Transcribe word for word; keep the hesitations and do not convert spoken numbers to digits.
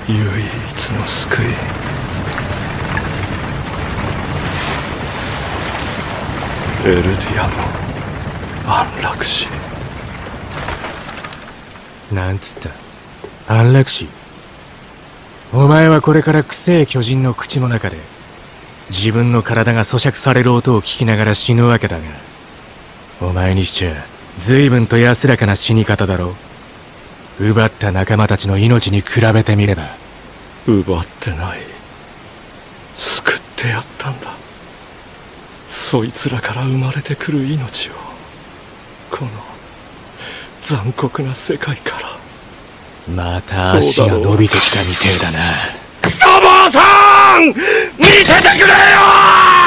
唯一の救い。エルディアの安楽死。 なんつった？安楽死？お前はこれから臭え巨人の口の中で自分の体が咀嚼される音を聞きながら死ぬわけだが、お前にしちゃ随分と安らかな死に方だろう。奪った仲間たちの命に比べてみれば。 奪ってない。救ってやったんだ。そいつらから生まれてくる命を、この残酷な世界から。 また足が伸びてきたみてえだな。 クソ坊さん、見ててくれよー！